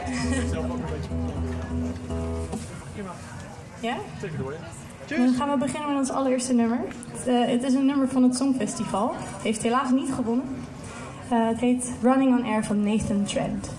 Ja? Dan gaan we beginnen met ons allereerste nummer. Het is een nummer van het Songfestival. Het heeft helaas niet gewonnen. Het heet Running on Air van Nathan Trent.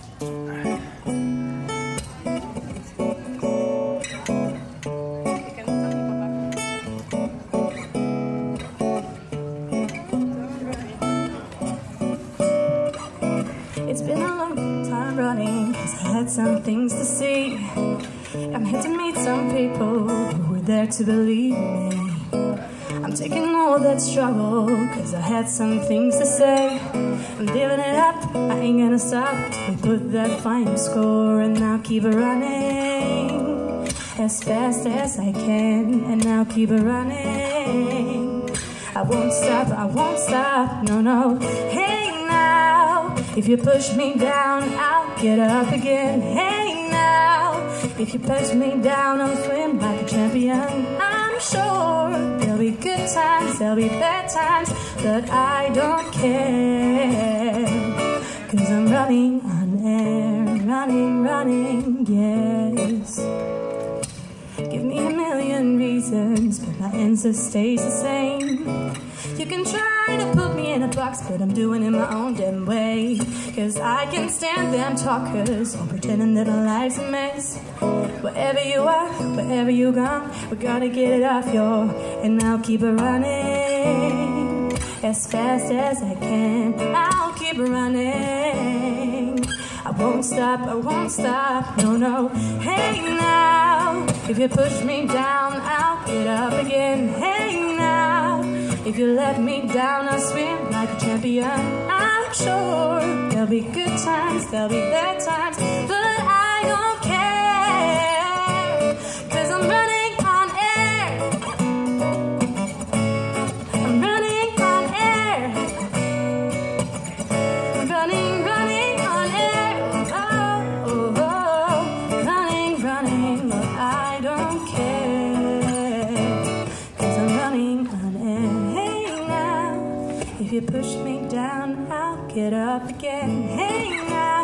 It's been a long time running, 'cause I had some things to say. I'm here to meet some people who were there to believe me. I'm taking all that struggle, 'cause I had some things to say. I'm living it up, I ain't gonna stop till we put that final score. And I'll keep running as fast as I can. And I'll keep running. I won't stop, no, no. Hey now, if you push me down, I'll get up again. Hey now, if you push me down, I'll swim like a champion. I'm sure there'll be good times, there'll be bad times, but I don't care, 'cause I'm running on air, running, yes. Give me a million reasons, but my answer stays the same. You can try to put me in a box, but I'm doing it my own damn way. 'Cause I can stand them talkers, I'm pretending that my life's a mess. Wherever you are, wherever you gone, we gotta get it off, yo. And I'll keep it running as fast as I can. I'll keep it running. I won't stop, no, no. Hey now, if you push me down, I'll get up again. Hey now, if you let me down, I'll swim like a champion. I'm sure there'll be good times, there'll be bad times, but I don't care, 'cause I'm running on air. I'm running on air. I'm running on air. Oh, oh, oh. Running, but I don't care, 'cause I'm running on air. Hey now, if you push me down, I'll get up again. Hey now,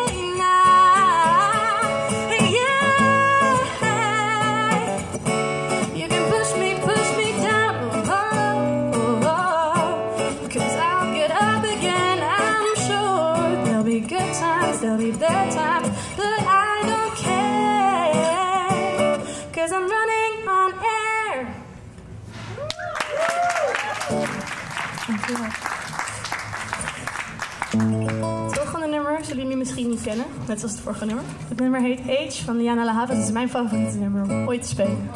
yeah. You can push me down, oh, 'cause I'll get up again. I'm sure there'll be good times, there'll be bad times, but I don't care, 'cause I'm running on air. Dankjewel. Het volgende nummer zullen jullie misschien niet kennen, net zoals het vorige nummer. Het nummer heet Age van Lianne La Havas. Dat is mijn favoriete nummer om ooit te spelen.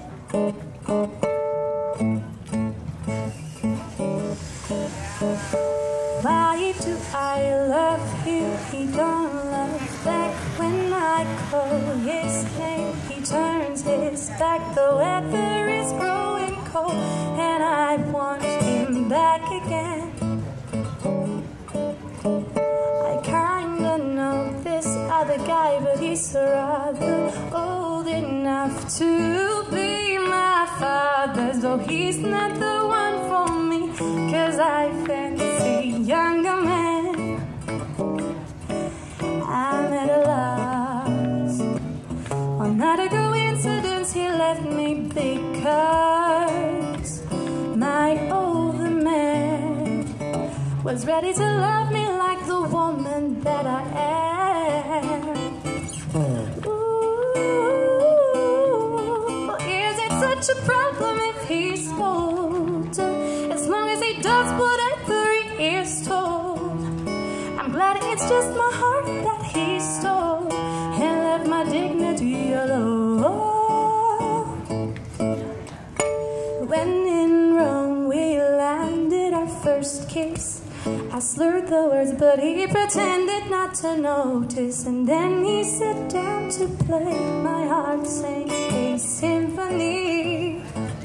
Why do I love you? He don't love back when I call his name. He turns his back, the weather is growing cold, and I want him back again. I kinda know this other guy, but he's rather old enough to be my father. So he's not the one for me, 'cause I fancy younger men. I'm at a loss. Well, not a coincidence he left me, because my older man was ready to love me like the woman that I am. Ooh, is it such a problem if he's older? As long as he does whatever he is told. I'm glad it's just my heart that he stole and left my dignity alone. When in Rome we landed our first kiss, I slurred the words, but he pretended not to notice. And then he sat down to play my heart sings a symphony.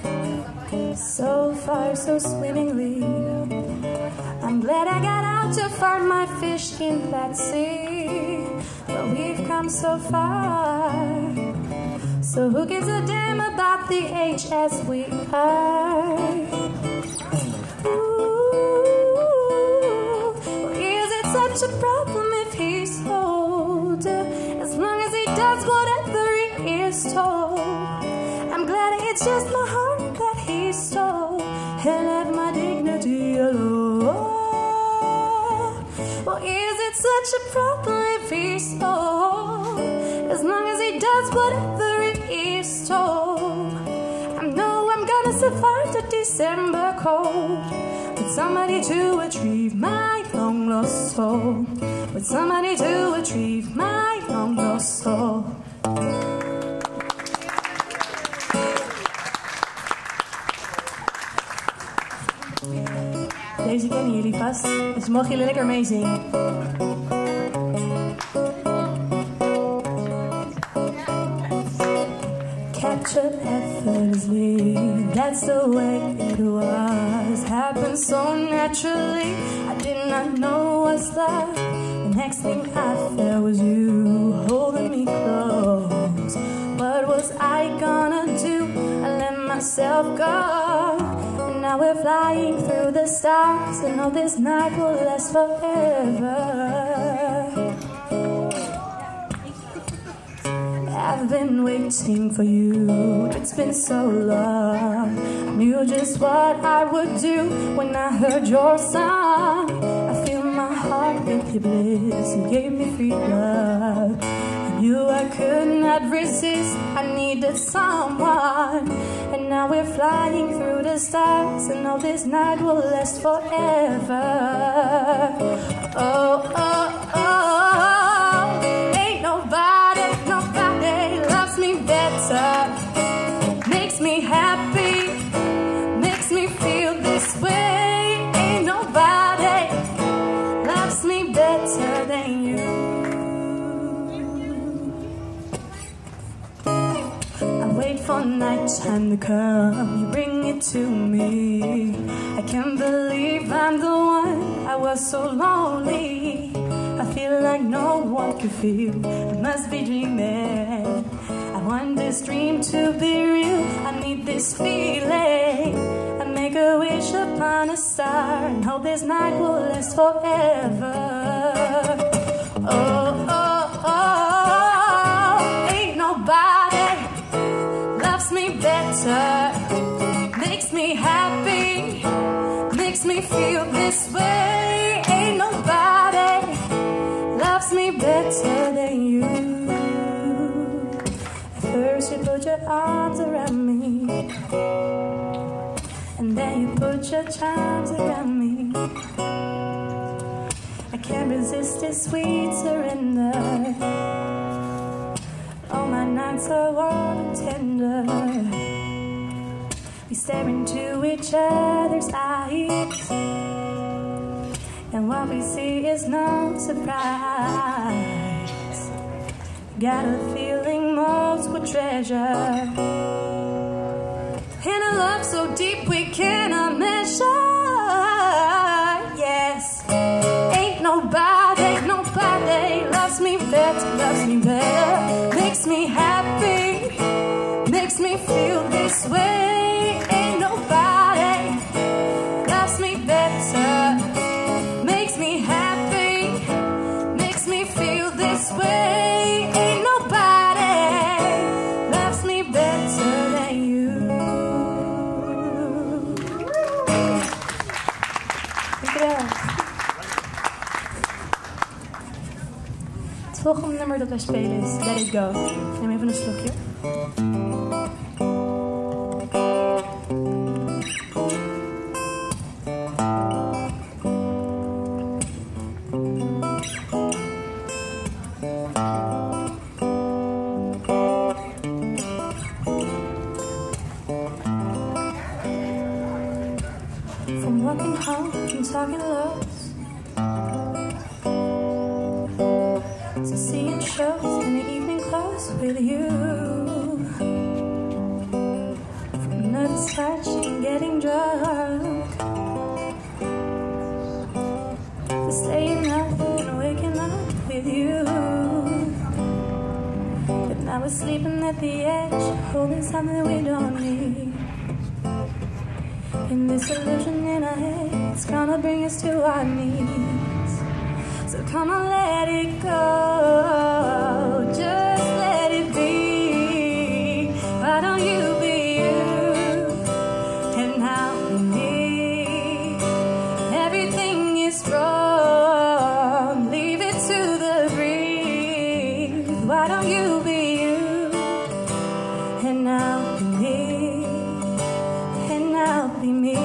So far, so swimmingly. I'm glad I got out to find my fish in that sea. But we've come so far, so who gives a damn about the age as we are? Ooh, is it such a problem if he's older? does whatever he is told. I'm glad it's just my heart that he stole and left my dignity alone. Well, is it such a problem if he stole? As long as he does whatever he is told, I know I'm gonna survive the December cold. With somebody to retrieve my long lost soul. With somebody to retrieve my long lost soul. Deze kennen jullie vast, dus mogen jullie lekker meezingen. Captured effortlessly, that's the way it was. Happened so naturally, I did not know what's that. The next thing I felt was you holding me close. What was I gonna do? I let myself go. And now we're flying through the stars, and all this night will last forever. I've been waiting for you, it's been so long. I knew just what I would do when I heard your song. I feel my heart with your bliss, you gave me free love. I knew I could not resist, I needed someone. And now we're flying through the stars, and all this night will last forever. Oh, oh, oh, ain't nobody loves me better, makes me happy, makes me feel this way. Ain't nobody loves me better than you. I wait for nighttime to come, you bring it to me. I can't believe I'm the one, I was so lonely. I feel like no one can feel, I must be dreaming. I want this dream to be real, I need this feeling. I make a wish upon a star and hope this night will last forever. Oh, oh, oh, ain't nobody loves me better, makes me happy, makes me feel this way. Ain't nobody loves me better than you. At first you put your arms around me, and then you put your charms around me. I can't resist this sweet surrender. All my nights are warm and tender. We stare into each other's eyes, and what we see is no surprise. Got a feeling most would treasure, and a love so deep we cannot measure. Yes, ain't nobody loves me better, makes me happy, makes me feel this way. Ain't nobody loves me better, makes me happy, makes me feel this way. Ain't nobody loves me better than you. Het volgende nummer dat wij spelen is Let It Go. Ik neem even een slokje. From walking home and talking lows to seeing shows in the evening clothes with you, from nervous touch and getting drunk, to staying up and waking up with you. But now we're sleeping at the edge, holding something we don't need. And this illusion in our heads gonna bring us to our knees. So come on, let it go, just let Why don't you be you, and I'll be me, and I'll be me,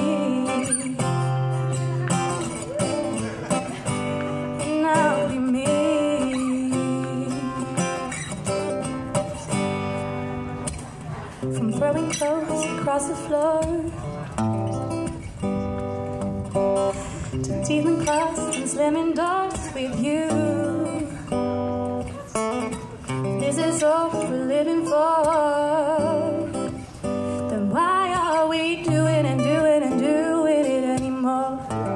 and I'll be me. From throwing clothes across the floor to dealing cards and slamming doors with you. This is all we're living for. Then why are we doing and doing and doing it anymore?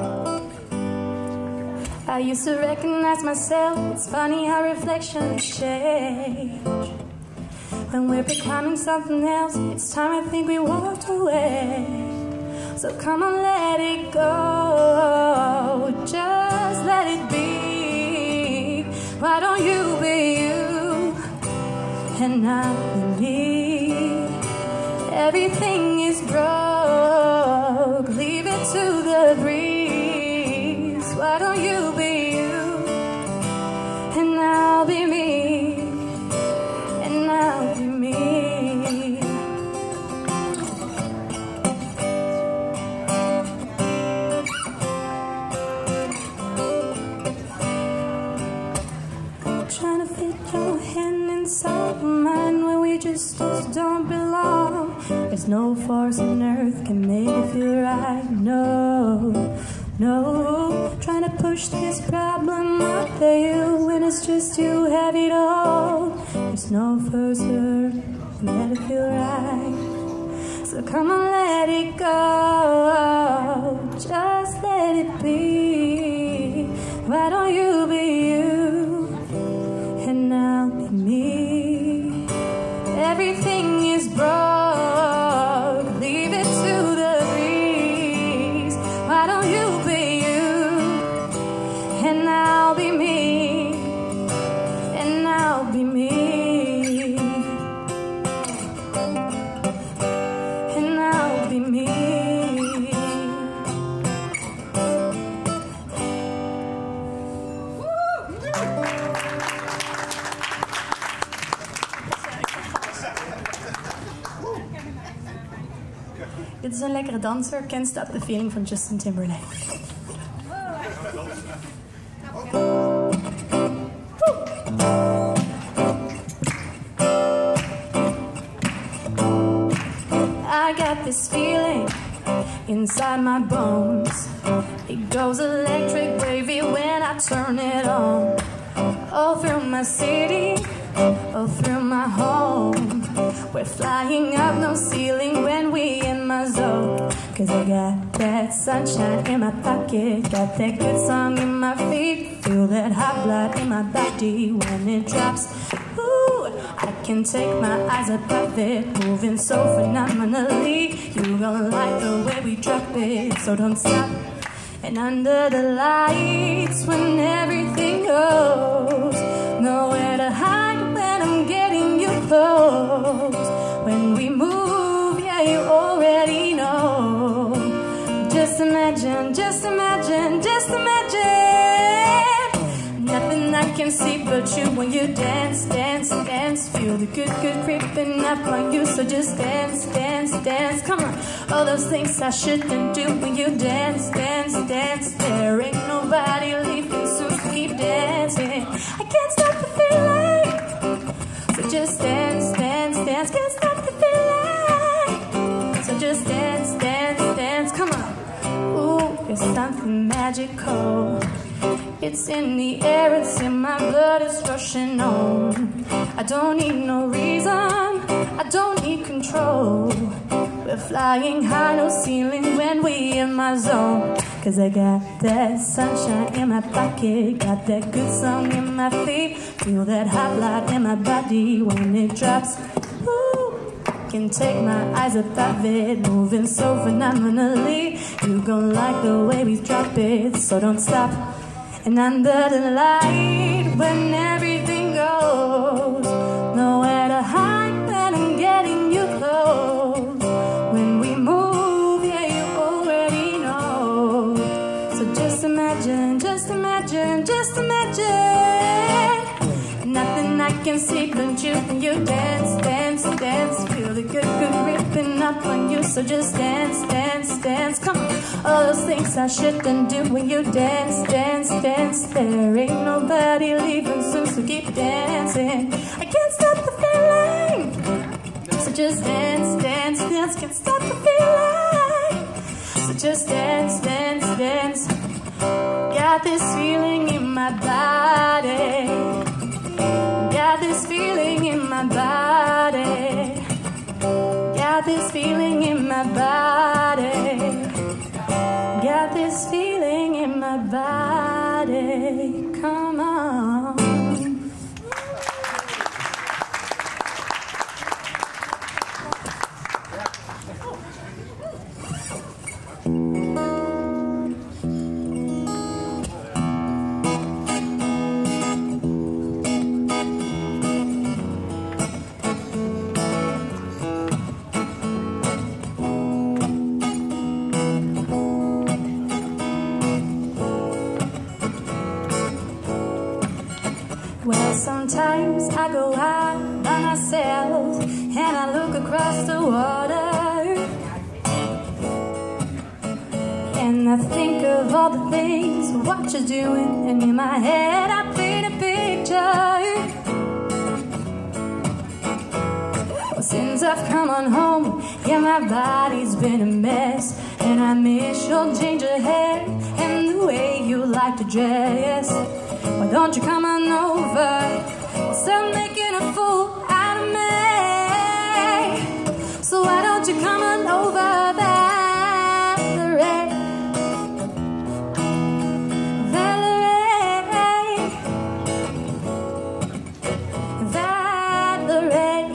I used to recognize myself. It's funny how reflections change. When we're becoming something else, it's time I think we walked away. So come on, let it go, just let it be. Why don't you be you, and I'll be me? Everything is broke, leave it to the breeze. Why don't you be you, and I'll be me, and I'll be me. Trying to fit your hand inside mine where we just don't belong. There's no force on earth can make it feel right. No, no. Trying to push this problem up to you when it's just too heavy to hold. There's no force on earth can make it feel right. So come on, let it go, just let it be. Why don't you be you, and I'll be me? Everything is broke, leave it to the breeze. Why don't you be you, and I'll be me, and I'll be me, and I'll be me. Dit is een lekkere danser. Can't Stop the Feeling van Justin Timberlake. I got this feeling inside my bones. It goes electric wavy when I turn it on. All through my city, all through my home. We're flying up no ceiling when we in my zone. Cause I got that sunshine in my pocket, got that good song in my feet, feel that hot blood in my body when it drops. Ooh, I can't take my eyes above it, moving so phenomenally. You gon' like the way we drop it, so don't stop. And under the lights when everything goes, nowhere to hide when I'm getting you close. When we move, yeah, you already know. Just imagine, just imagine, just imagine. Nothing I can see but you when you dance, dance, dance. Feel the good, good creeping up on you, so just dance, dance, dance. Come on, all those things I shouldn't do when you dance, dance, dance. There ain't nobody leaving, so keep dancing. I can't stop the feeling, so just dance, dance, dance. Can't stop the feeling, so just dance, dance, dance. Come on. Ooh, it's something magical. It's in the air, it's in my blood, it's rushing on. I don't need no reason, I don't need control. We're flying high, no ceiling when we in my zone. Cause I got that sunshine in my pocket, got that good song in my feet, feel that hot blood in my body when it drops. Ooh, can take my eyes above it, moving so phenomenally. You gon' like the way we drop it, so don't stop. And under the light when everything goes, nowhere to hide when I'm getting you close. When we move, yeah, you already know. So just imagine, just imagine, just imagine. Nothing I can see, don't you? When you dance, dance, dance, feel the good, good ripping up on you. So just dance, dance, dance, come on. All those things I shouldn't do. When you dance, dance, dance, there ain't nobody leaving soon. So keep dancing, I can't stop the feeling. So just dance, dance, dance, can't stop the feeling. So just dance, dance, dance. Got this feeling in my body. Got this feeling in my body. Got this feeling in my body. Got this feeling in my body. Come on. Well, sometimes I go out by myself and I look across the water, and I think of all the things, what you're doing, and in my head I paint a picture. Well, since I've come on home, yeah, my body's been a mess, and I miss your ginger hair and the way you like to dress. Why don't you come on over? Stop making a fool out of me. So why don't you come on over, Valerie? Valerie, Valerie,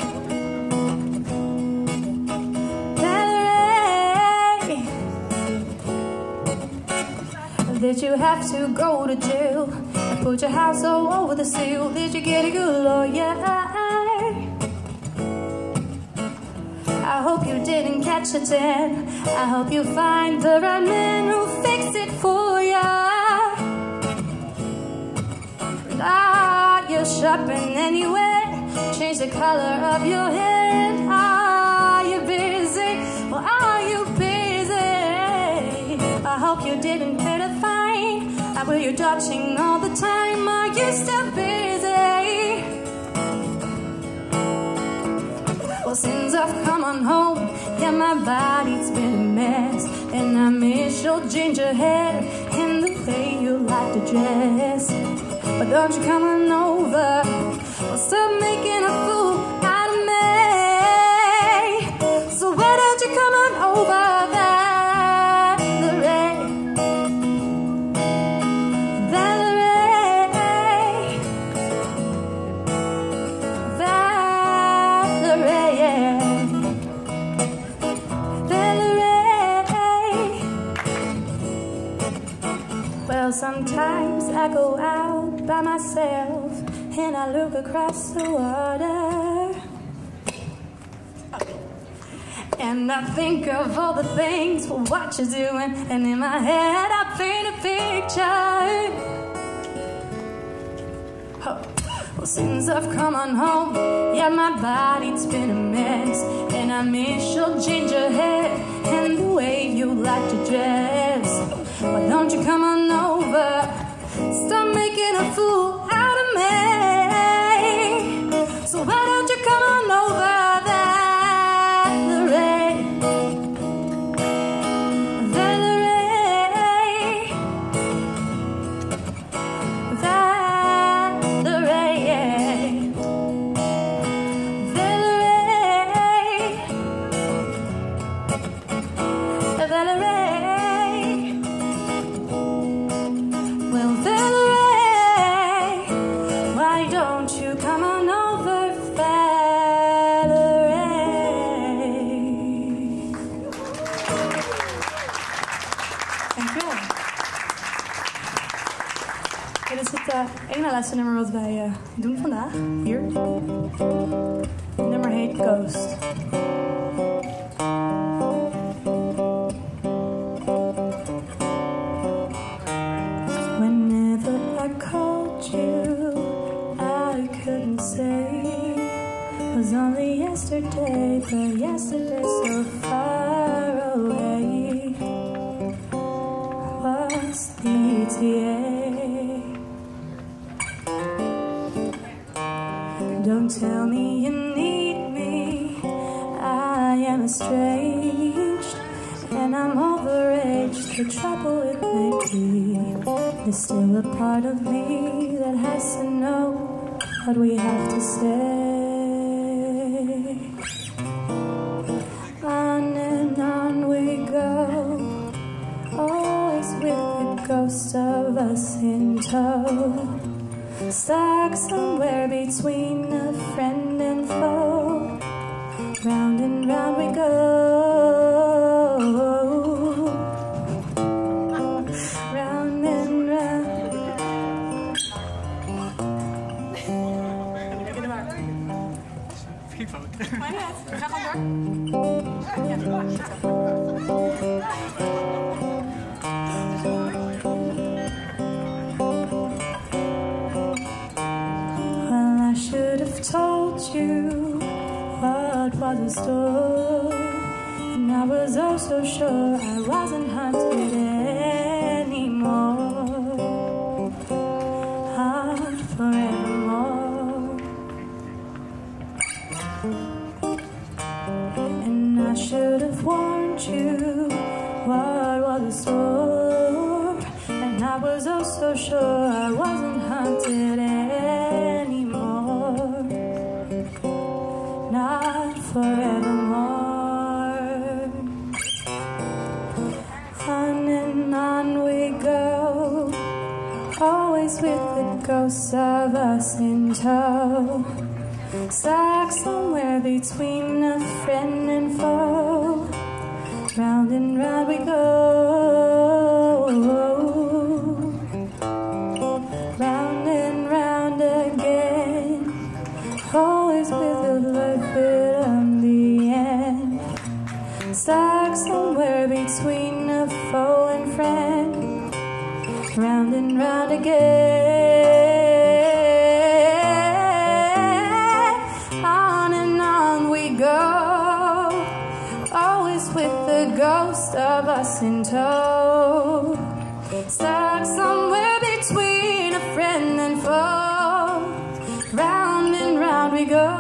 Valerie. Did you have to go to jail? Put your house all over the seal. Did you get a good lawyer? I hope you didn't catch a tan. I hope you find the right man who'll fix it for ya. Are you shopping anywhere? Change the color of your hair. Are you busy? Well, are you busy? I hope you didn't pay the fine. Were you dodging all the time? Are you still busy? Well, since I've come on home, yeah, my body's been a mess, and I miss your ginger hair and the way you like to dress. But don't you come on over? Well, stop making a fool out of me. So why don't you come on over, Well, sometimes I go out by myself and I look across the water, and I think of all the things, what you're doing, and in my head I paint a picture. Oh. Well, since I've come on home, yeah, my body's been a mess, and I miss your ginger hair and the way you like to dress. Why don't you come on over? Stop making a fool out of me. So why don't you come on over, Valerie? Valerie, Valerie, Valerie, Valerie. Dit is het ene laatste nummer wat wij doen vandaag. Hier. Het nummer heet Ghost. Whenever I called you, I couldn't say was only yesterday, but yesterday so far away. What's the ETA? Don't tell me you need me. I am estranged, and I'm overaged. The trouble with maybe there's still a part of me that has to know what we have to say. On and on we go, always with the ghost of us in tow, stuck somewhere between a friend and foe. Round and round we go, round and round. Well, I should have told you what was in store, and I was oh so sure I wasn't hunted anymore, forevermore. And I should have warned you what was in store, and I was oh so sure I wasn't hunted anymore, not forevermore. On and on we go, always with the ghosts of us in tow, stuck somewhere between a friend and foe. Round and round we go, round and round again, always with a blood bit on the end, stuck somewhere between a foe and friend. Round and round again, on and on we go, always with the ghost of us in tow, stuck somewhere between a friend and foe. Round and round we go,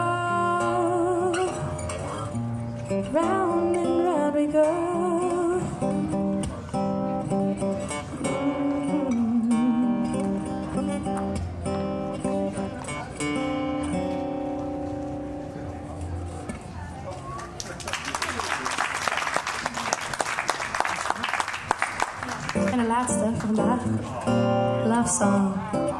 round and round we go. En de laatste vandaag, Love Song.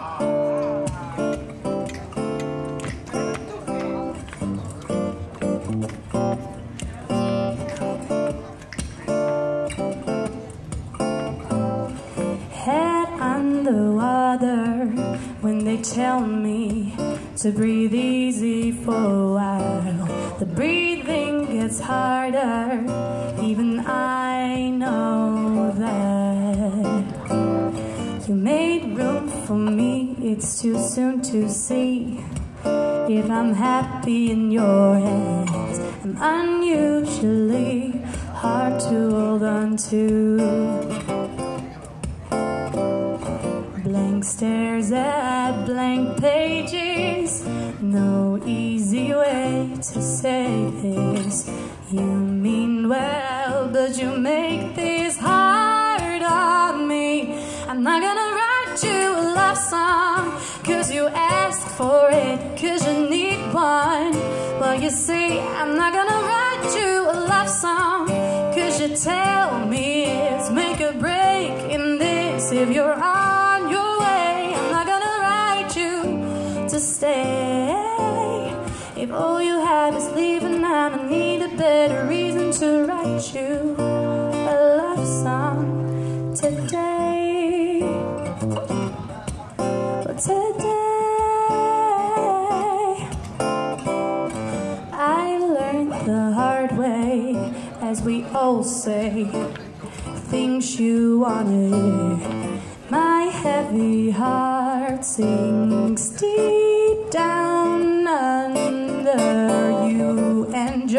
Head under water when they tell me to breathe easy for a while. The breathing gets harder, even I know that. You made room for me, it's too soon to see if I'm happy in your hands. I'm unusually hard to hold on to. Blank stares at blank pages, no easy way to say this. You mean well, but you make this hard on me. I'm not gonna write you a love song, cause you asked for it, cause you need one. Well, you see, I'm not gonna write you a love song, cause you tell me it's make or break in this. If you're on your way, I'm not gonna write you to stay. If all you have is leaving, I need a better reason to write you a love song today. But today I learned the hard way, as we all say, things you wanna hear. My heavy heart sinks deep down under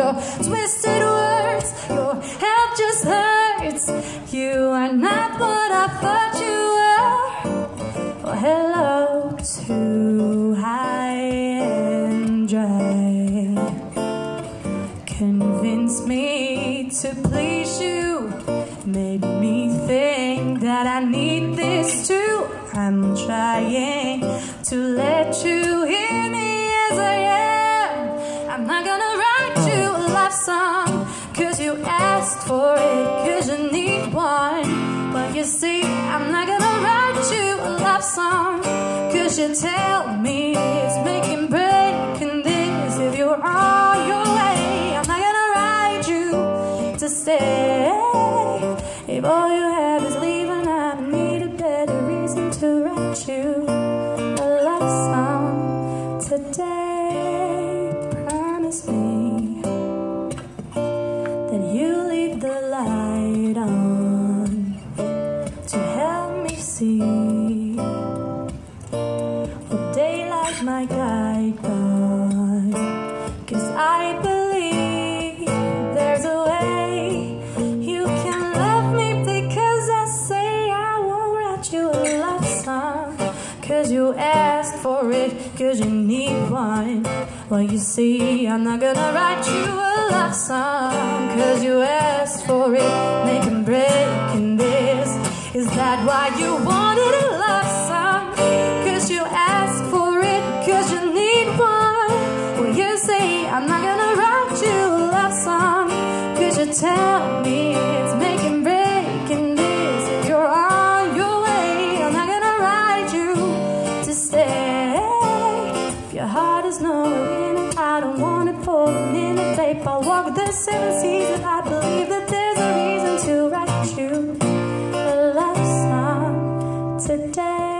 your twisted words. Your help just hurts. You are not what I thought you were. Well, hello to high and dry. Convince me to please you. Made me think that I need this too. I'm trying to let you hear me as I am. I'm not gonna write you a love song, cause you asked for it, cause you need one. But you see, I'm not gonna write you a love song, cause you tell me it's making breaking this. If you're on your way, I'm not gonna write you to stay. If all you have is leaving, I need a better reason to write you a love song today. Promise me that you leave the light on to help me see. Will daylight my guide, God? 'Cause I believe there's a way you can love me, because I say I won't write you a love song, 'cause you asked for it, 'cause you need one. Well, you see, I'm not gonna write you a love song, 'cause you asked for it, make 'em break in this. Is that why you wanted a love song? 'Cause you asked for it, 'cause you need one. Well, you say, I'm not gonna write you a love song, 'cause you tell me it's making break in this. If you're on your way, I'm not gonna write you to stay. If your heart is nowhere in it, I don't want it for a minute, babe. I'll walk the 7 seas if I believe that there's a reason to write you a love song today.